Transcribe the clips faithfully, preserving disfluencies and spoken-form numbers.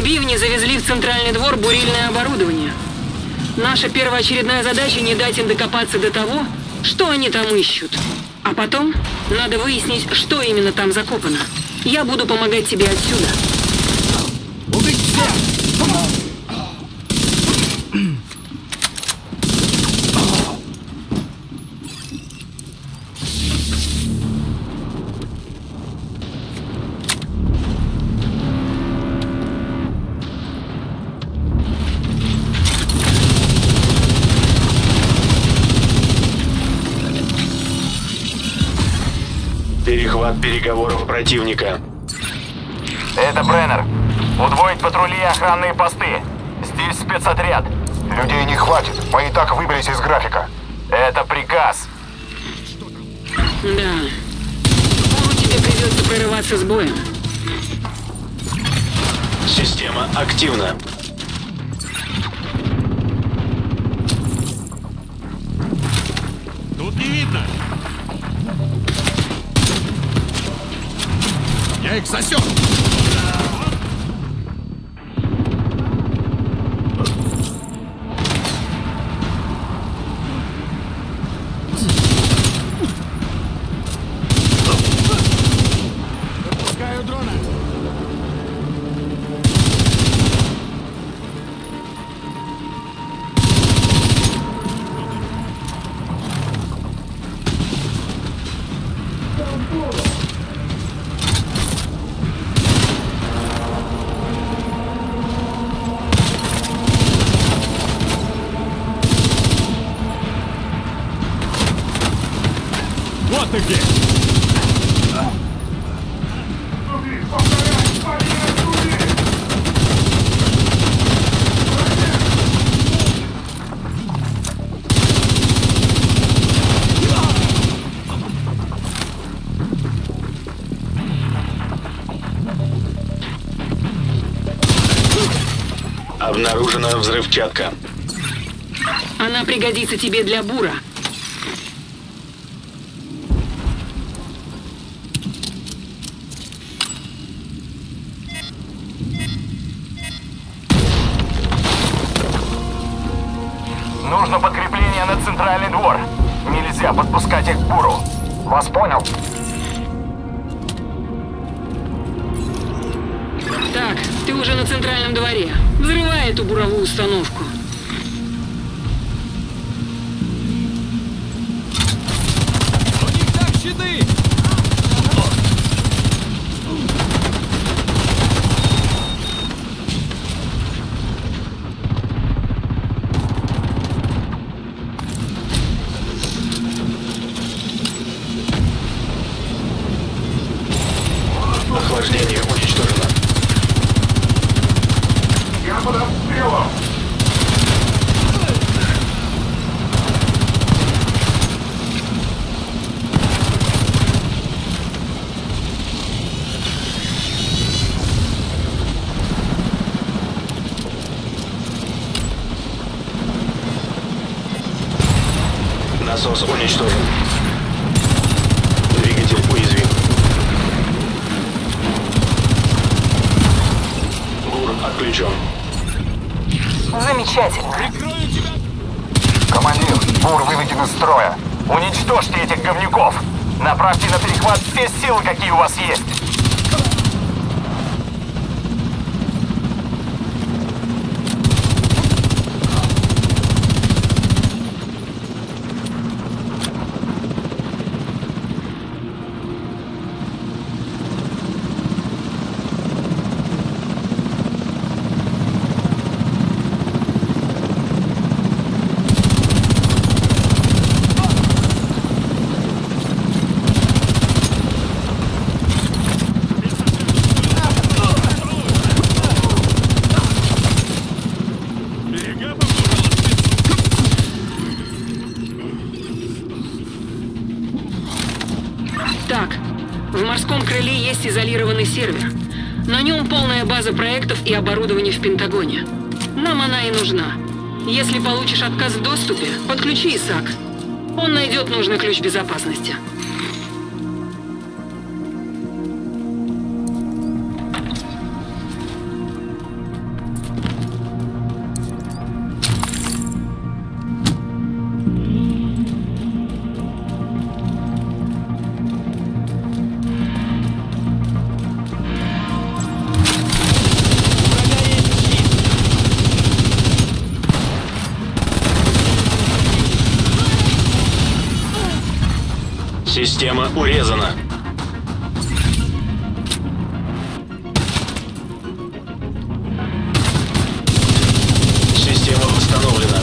бивни завезли в центральный двор бурильное оборудование. Наша первоочередная задача — не дать им докопаться до того, что они там ищут. А потом надо выяснить, что именно там закопано. Я буду помогать тебе отсюда. Убить всех! Перехват переговоров противника. Это Бреннер. Удвоить патрули и охранные посты. Здесь спецотряд. Людей не хватит. Мы и так выбились из графика. Это приказ. Да. Буру тебе придется прорываться с боем. Система активна. Тут не видно. Я их засек. Выпускаю дрона. Вот ты где! Обнаружена взрывчатка. Она пригодится тебе для бура. Нужно подкрепление на центральный двор. Нельзя подпускать их к буру. Вас понял. Так, ты уже на центральном дворе. Взрывай эту буровую установку. У них так щиты! Охлаждение уничтожено. Я под обстрелом. Насос уничтожен. Двигатель уязвим. Бур отключен. Замечательно. Прикрою тебя! Командир, бур выведен из строя. Уничтожьте этих говнюков. Направьте на перехват все силы, какие у вас есть. Так, в морском крыле есть изолированный сервер. На нем полная база проектов и оборудования в Пентагоне. Нам она и нужна. Если получишь отказ в доступе, подключи Исаак. Он найдет нужный ключ безопасности. Система урезана. Система восстановлена.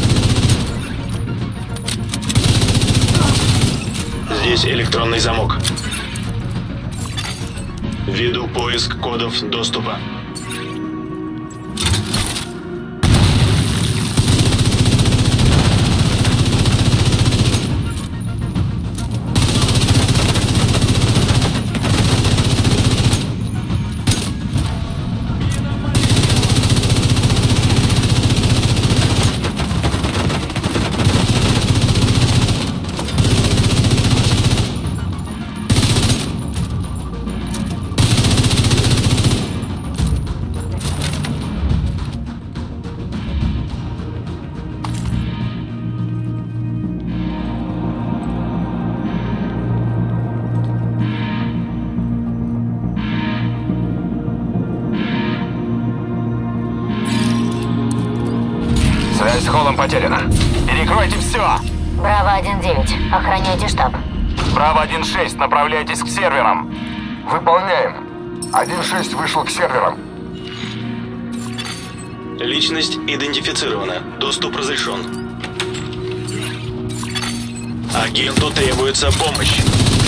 Здесь электронный замок. Веду поиск кодов доступа. Связь с холлом потеряна. Перекройте все! Браво один девять. Охраняйте штаб. Браво один шесть, направляйтесь к серверам. Выполняем. один шесть вышел к серверам. Личность идентифицирована. Доступ разрешен. Агенту требуется помощь.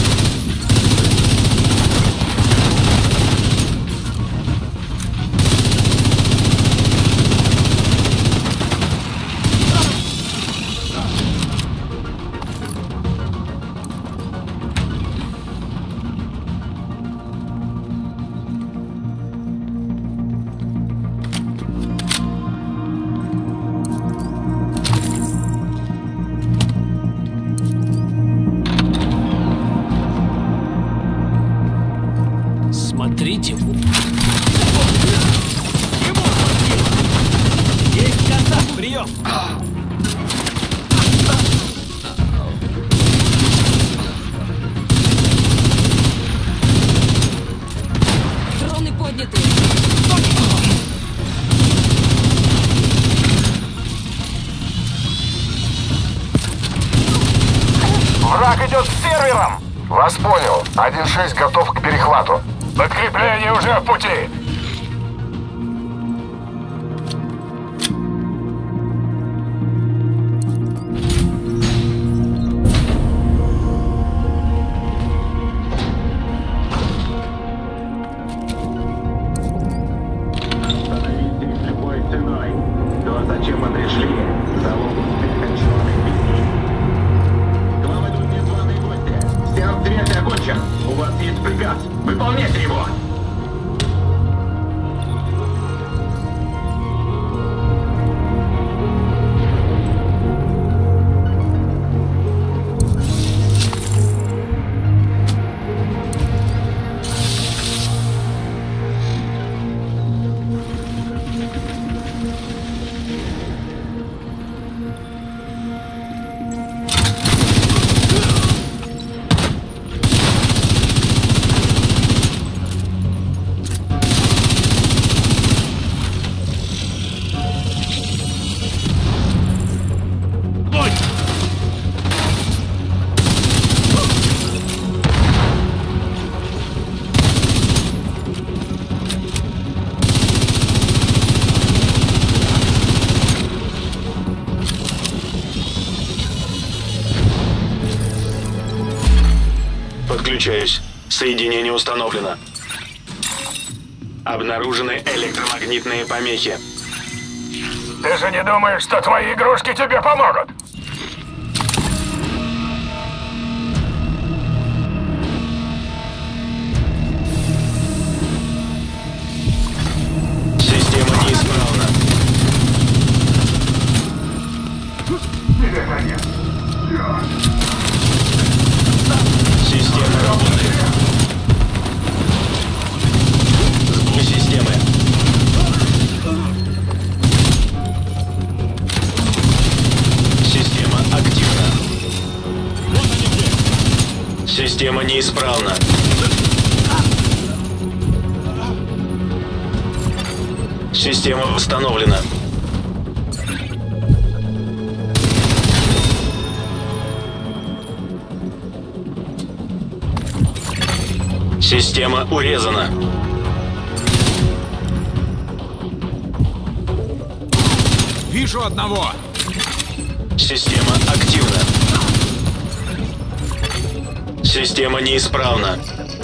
Смотрите. Есть контакт, прием. Дроны подняты. Враг идет к серверам! Вас понял. один шесть готов к перехвату. Подкрепление уже в пути! Любой ценой. То, зачем мы пришли, залогом бесконечной песни. К вам идут незваные гости. Сеанс связи окончен. У вас есть приказ. Выполняйте его. Подключаюсь. Соединение установлено. Обнаружены электромагнитные помехи. Ты же не думаешь, что твои игрушки тебе помогут? Система неисправна. Система работает. Сбой системы. Система активна. Система неисправна. Система восстановлена. Система урезана. Вижу одного. Система активна. Система неисправна.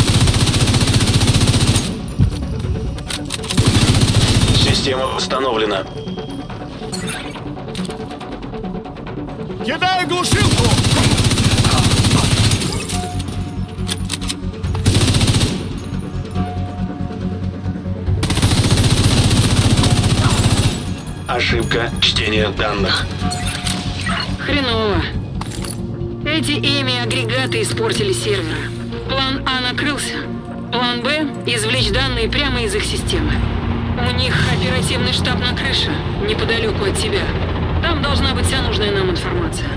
Система восстановлена. Кидаю глушилку! Ошибка чтения данных. Хреново. Эти Эми-агрегаты испортили сервера. План А накрылся. План Б — извлечь данные прямо из их системы. У них оперативный штаб на крыше, неподалеку от тебя. Там должна быть вся нужная нам информация.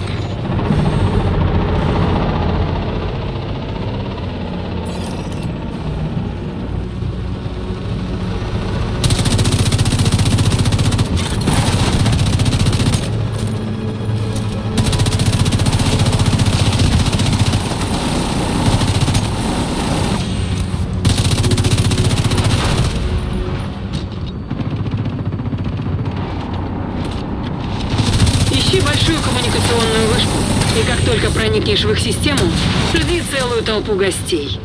Ищи большую коммуникационную вышку, и как только проникнешь в их систему, жди целую толпу гостей.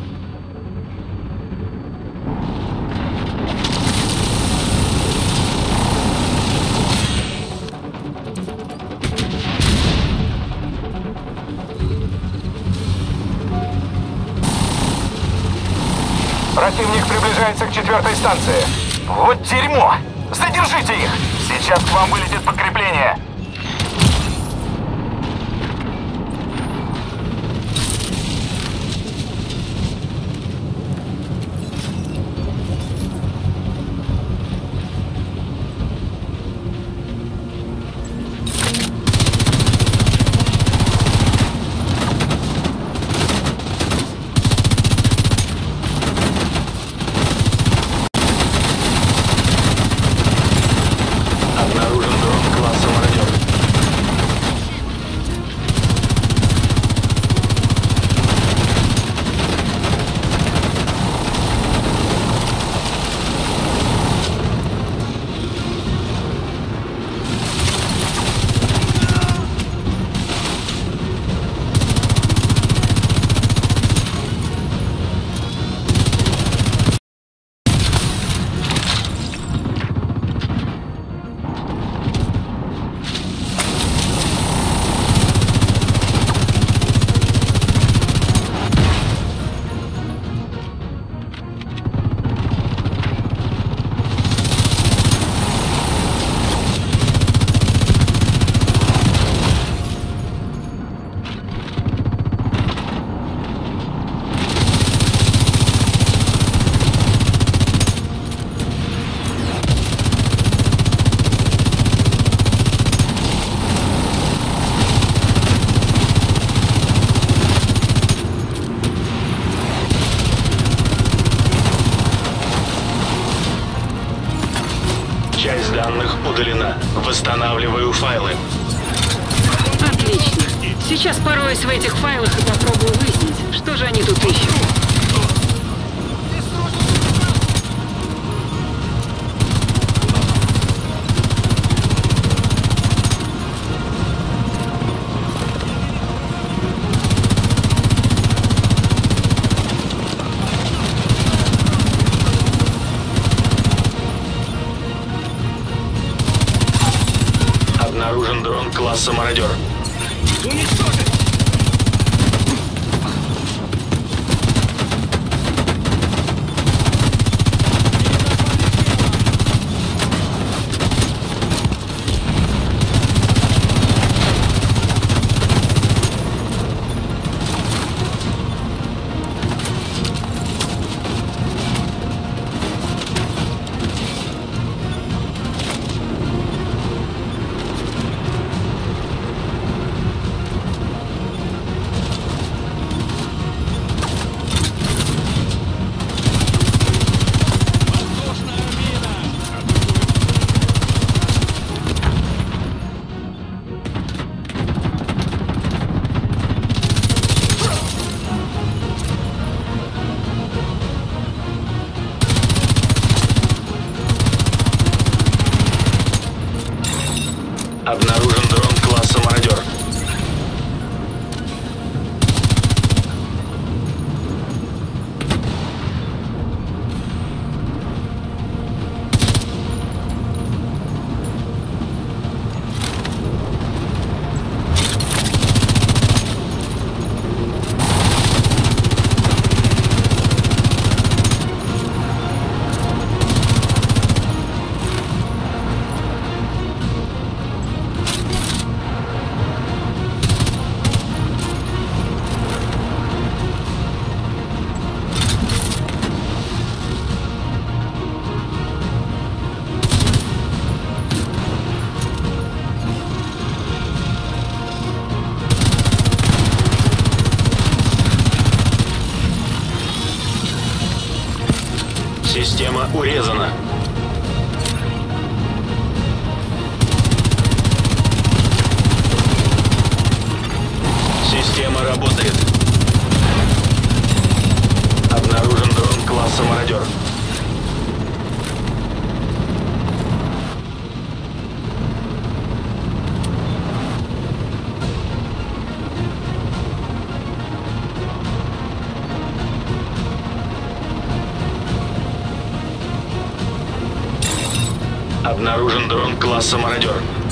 Противник приближается к четвертой станции. Вот дерьмо! Задержите их! Сейчас к вам вылетит подкрепление. Обнаружен дрон класса «Мародер». Часть данных удалена. Восстанавливаю файлы. Отлично. Сейчас пороюсь в этих файлах и попробую выяснить, что же они тут ищут. Обнаружен дрон класса «Мародер». Уничтожить! Система урезана. Система работает. Обнаружен дрон класса «Мародер». Обнаружен дрон класса «Мародер».